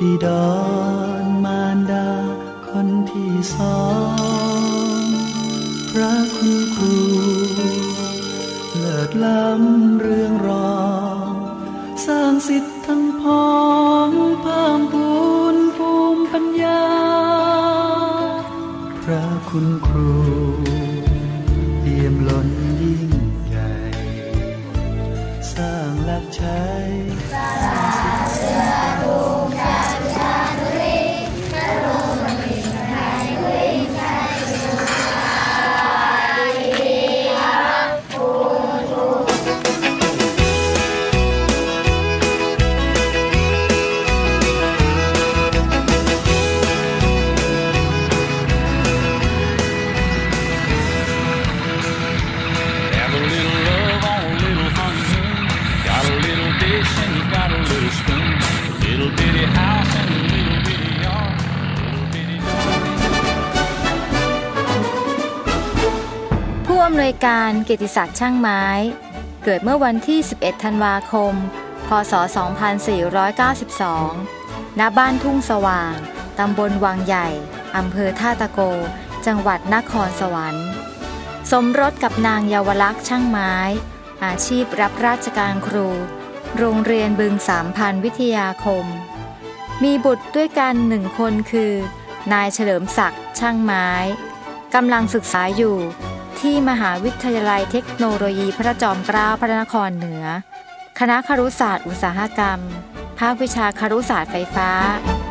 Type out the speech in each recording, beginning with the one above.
บิดรมารดาคนที่สองพระคุณครูเลิศล้ำเรื่องรองสร้างสิทธิ์ทั้งพ้องเพิ่มพูนภูมิปัญญาพระคุณครูเปี่ยมล้นยิ่งใหญ่สร้างหลักใช้ผู้อำนวยการเกียรติศักดิ์ช่างไม้เกิดเมื่อวันที่ 11 ธันวาคม พ.ศ. 2492 ณ บ้านทุ่งสว่าง ตำบลวังใหญ่ อำเภอท่าตะโก จังหวัดนครสวรรค์ สมรสกับนางเยาวลักษณ์ช่างไม้อาชีพรับราชการครู โรงเรียนบึงสามพันวิทยาคม มีบุตรด้วยกัน1 คนคือ นายเฉลิมศักดิ์ช่างไม้กำลังศึกษาอยู่ที่มหาวิทยาลัยเทคโนโลยีพระจอมเกล้าพระนครเหนือคณะครุศาสตร์อุตสาหกรรมภาควิชาครุศาสตร์ไฟฟ้า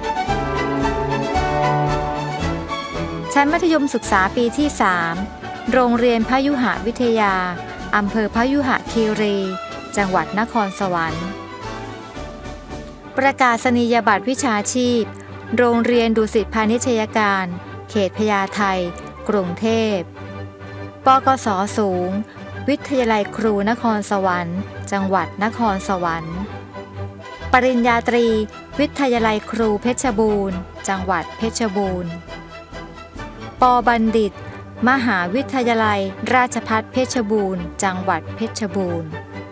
ชั้นมัธยมศึกษาปีที่ 3 โรงเรียนพยุหวิทยาอำเภอพยุหคีรีจังหวัดนครสวรรค์ประกาศนียบัตรวิชาชีพโรงเรียนดุสิตพาณิชยการเขตพญาไทกรุงเทพปกส.สูงวิทยาลัยครูนครสวรรค์จังหวัดนครสวรรค์ปริญญาตรีวิทยาลัยครูเพชรบูรณ์จังหวัดเพชรบูรณ์ป.บัณฑิตมหาวิทยาลัยราชภัฏเพชรบูรณ์จังหวัดเพชรบูรณ์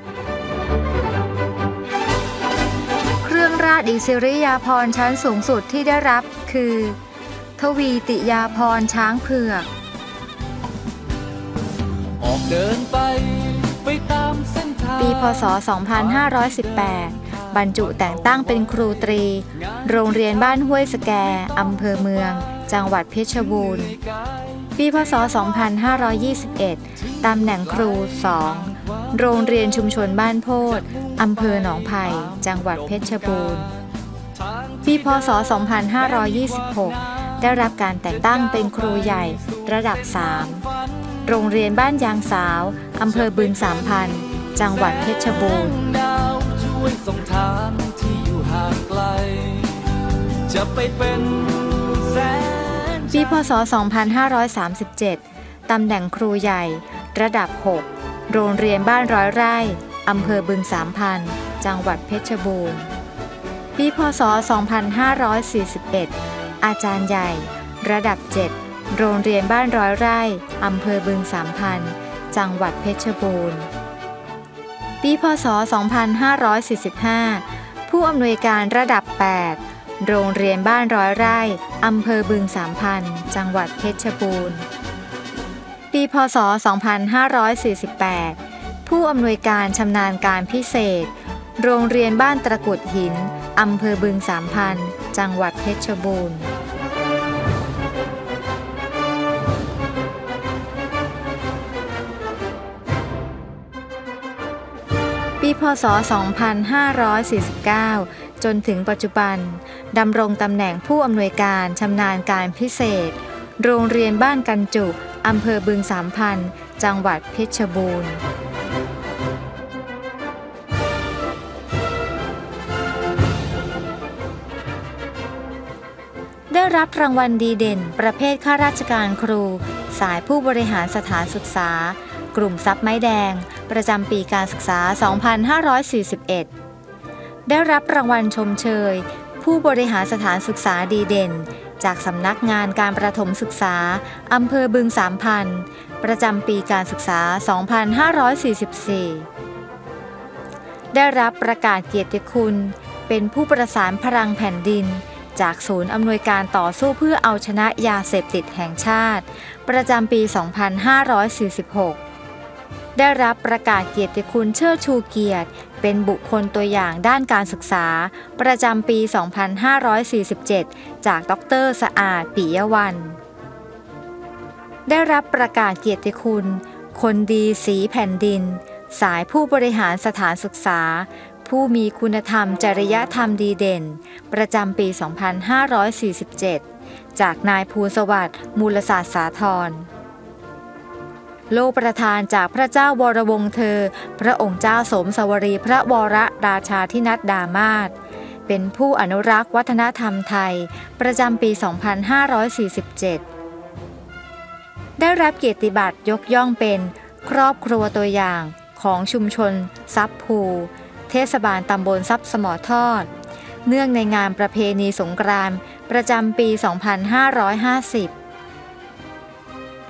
เครื่องราชอิสริยาภรณ์ชั้นสูงสุดที่ได้รับคือทวีติยาภรณ์ช้างเผือกออกเดินไปตามเส้นทางปีพ.ศ. 2518 บรรจุแต่งตั้งเป็นครูตรีโรงเรียนบ้านห้วยสแกอำเภอเมืองจังหวัดเพชรบูรณ์ปีพ.ศ. 2521 ตำแหน่งครู 2 โรงเรียนชุมชนบ้านโพธิ์อำเภอหนองไผ่จังหวัดเพชรบูรณ์ปีพ.ศ. 2526 ได้รับการแต่งตั้งเป็นครูใหญ่ระดับ 3 โรงเรียนบ้านยางสาวอำเภอบึงสามพันจังหวัดเพชรบูรณ์ปีพ.ศ. 2537 ตำแหน่งครูใหญ่ระดับ 6 โรงเรียนบ้านร้อยไร่อำเภอบึงสามพันจังหวัดเพชรบูรณ์ปีพ.ศ. 2541 อาจารย์ใหญ่ระดับ 7 โรงเรียนบ้านร้อยไร่อำเภอบึงสามพันจังหวัดเพชรบูรณ์ปีพ.ศ. 2545 ผู้อำนวยการระดับ 8 โรงเรียนบ้านร้อยไร่อำเภอบึงสามพันจังหวัดเพชรบูรณ์ปีพ.ศ. 2548 ผู้อำนวยการชำนาญการพิเศษโรงเรียนบ้านตะกุดหินอำเภอบึงสามพันจังหวัดเพชรบูรณ์ปีพ.ศ. 2549 จนถึงปัจจุบันดำรงตำแหน่งผู้อำนวยการชำนาญการพิเศษโรงเรียนบ้านกันจุอำเภอบึงสามพันจังหวัดเพชรบูรณ์ได้รับรางวัลดีเด่นประเภทข้าราชการครูสายผู้บริหารสถานศึกษากลุ่มทรัพย์ไม้แดงประจำปีการศึกษา 2541 ได้รับรางวัลชมเชยผู้บริหารสถานศึกษาดีเด่นจากสำนักงานการประถมศึกษาอำเภอบึงสามพันประจำปีการศึกษา 2544 ได้รับประกาศเกียรติคุณเป็นผู้ประสานพลังแผ่นดินจากศูนย์อำนวยการต่อสู้เพื่อเอาชนะยาเสพติดแห่งชาติประจำปี 2546 ได้รับประกาศเกียรติคุณเชิดชูเกียรติเป็นบุคคลตัวอย่างด้านการศึกษาประจำปี 2547 จากดร.สะอาด ปิยวรรณได้รับประกาศเกียรติคุณคนดีสีแผ่นดินสายผู้บริหารสถานศึกษาผู้มีคุณธรรมจริยธรรมดีเด่นประจำปี 2547 จากนายภูลสวัสดิ์มูลศาสตร์สาธรโล่ประทานจากพระเจ้าวรวงศ์เธอพระองค์เจ้าสมสวรีพระวรราชาธินัดดามาศเป็นผู้อนุรักษ์วัฒนธรรมไทยประจำปี 2547 ได้รับเกียรติบัตรยกย่องเป็นครอบครัวตัวอย่างของชุมชนทรัพย์ภูเทศบาลตำบลทรัพย์สมทอดเนื่องในงานประเพณีสงกรานต์ประจำปี 2550 ปี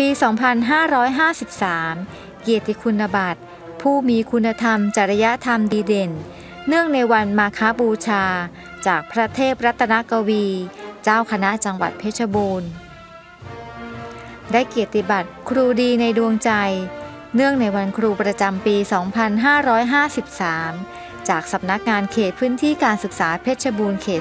2553 เกียรติคุณบัตรผู้มีคุณธรรมจริยธรรมดีเด่นเนื่องในวันมาฆบูชาจากพระเทพรัตนกวีเจ้าคณะจังหวัดเพชรบูรณ์ได้เกียรติบัตรครูดีในดวงใจเนื่องในวันครูประจำปี 2553 จากสำนักงานเขตพื้นที่การศึกษาเพชรบูรณ์เขต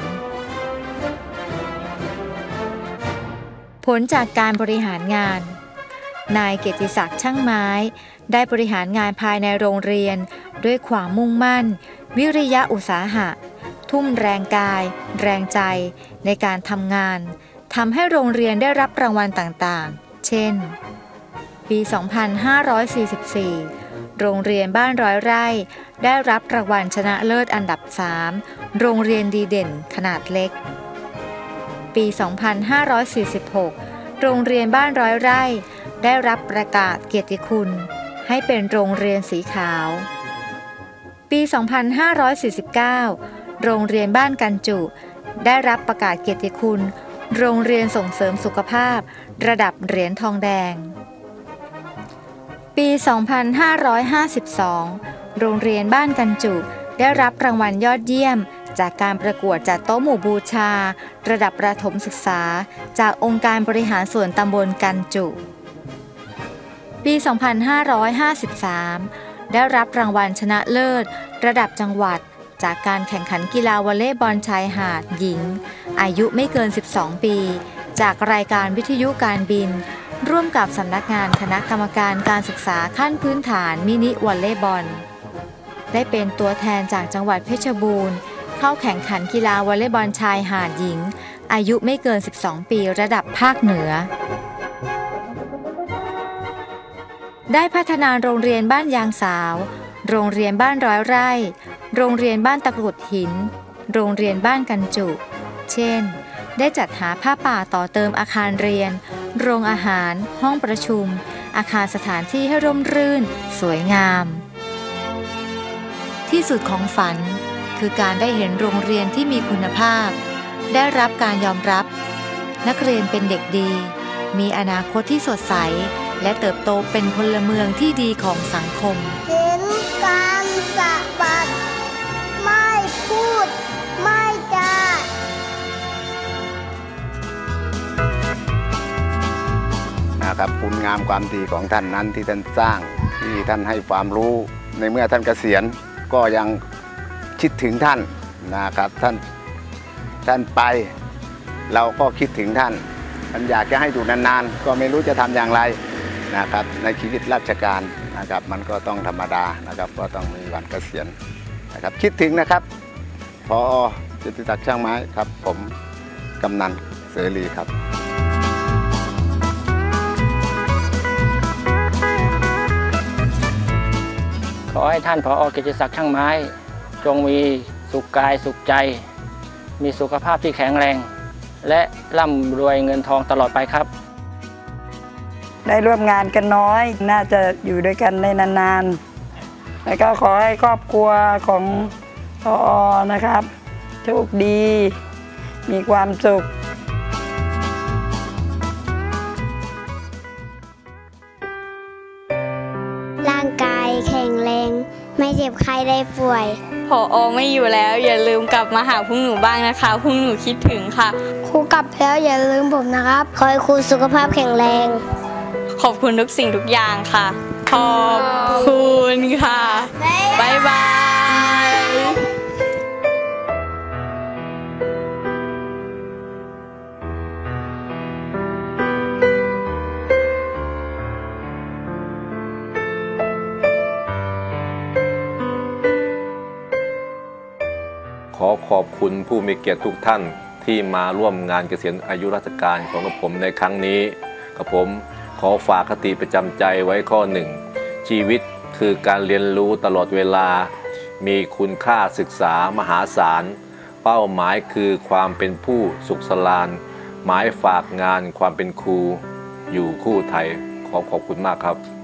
3 ผลจากการบริหารงานนายเกียรติศักดิ์ช่างไม้ได้บริหารงานภายในโรงเรียนด้วยความมุ่งมั่นวิริยะอุตสาหะทุ่มแรงกายแรงใจในการทำงานทำให้โรงเรียนได้รับรางวัลต่างๆเช่นปี 2544 โรงเรียนบ้านร้อยไร่ได้รับรางวัลชนะเลิศอันดับ 3 โรงเรียนดีเด่นขนาดเล็กปี 2546 โรงเรียนบ้านร้อยไร่ได้รับประกาศเกียรติคุณให้เป็นโรงเรียนสีขาวปี 2549 โรงเรียนบ้านกันจุได้รับประกาศเกียรติคุณโรงเรียนส่งเสริมสุขภาพระดับเหรียญทองแดงปี 2552 โรงเรียนบ้านกันจุได้รับรางวัลยอดเยี่ยมจากการประกวดจัดโต๊ะหมู่บูชาระดับประถมศึกษาจากองค์การบริหารส่วนตำบลกันจุปี 2553 ได้รับรางวัลชนะเลิศระดับจังหวัดจากการแข่งขันกีฬาวอลเลย์บอลชายหาดหญิงอายุไม่เกิน 12 ปีจากรายการวิทยุการบินร่วมกับสำนักงานคณะกรรมการการศึกษาขั้นพื้นฐานมินิวอลเลย์บอลได้เป็นตัวแทนจากจังหวัดเพชรบูรณ์เข้าแข่งขันกีฬาวอลเลย์บอลชายหาดหญิงอายุไม่เกิน 12 ปีระดับภาคเหนือได้พัฒนาโรงเรียนบ้านยางสาวโรงเรียนบ้านร้อยไร่โรงเรียนบ้านตะกรุดหินโรงเรียนบ้านกันจุเช่นได้จัดหาผ้าป่าต่อเติมอาคารเรียนโรงอาหารห้องประชุมอาคารสถานที่ให้ร่มรื่นสวยงามที่สุดของฝันคือการได้เห็นโรงเรียนที่มีคุณภาพได้รับการยอมรับนักเรียนเป็นเด็กดีมีอนาคตที่สดใสและเติบโตเป็นพลเมืองที่ดีของสังคมเห็นการสะบัดไม่พูดไม่จานะครับคุณงามความดีของท่านนั้นที่ท่านสร้างที่ท่านให้ความรู้ในเมื่อท่านเกษียณก็ยังคิดถึงท่านนะครับท่านไปเราก็คิดถึงท่านอยากจะให้อยู่นานๆก็ไม่รู้จะทำอย่างไรนะครับในชีวิตราชการนะครับมันก็ต้องธรรมดานะครับก็ต้องมีวันเกษียณนะครับคิดถึงนะครับผอ.เกียรติศักดิ์ช่างไม้ครับผมกำนันเสรีครับขอให้ท่านผอ.เกียรติศักดิ์ช่างไม้จงมีสุขกายสุขใจมีสุขภาพที่แข็งแรงและร่ำรวยเงินทองตลอดไปครับได้ร่วมงานกันน้อยน่าจะอยู่ด้วยกันได้นานๆแล้วก็ขอให้ครอบครัวของผอ.นะครับโชคดีมีความสุขร่างกายแข็งแรงไม่เจ็บใครได้ป่วยผอ.ไม่อยู่แล้วอย่าลืมกลับมาหาพวกหนูบ้างนะคะพวกหนูคิดถึงค่ะครูกลับแล้วอย่าลืมผมนะครับขอให้ครูสุขภาพแข็งแรงขอบคุณทุกสิ่งทุกอย่างค่ะขอบคุณค่ะบ๊ายบายขอขอบคุณผู้มีเกียรติทุกท่านที่มาร่วมงานเกษียณอายุราชการของกระผมในครั้งนี้กระผมขอฝากคติประจำใจไว้ข้อหนึ่งชีวิตคือการเรียนรู้ตลอดเวลามีคุณค่าศึกษามหาศาลเป้าหมายคือความเป็นผู้สุขสลานหมายฝากงานความเป็นครูอยู่คู่ไทยขอบคุณมากครับ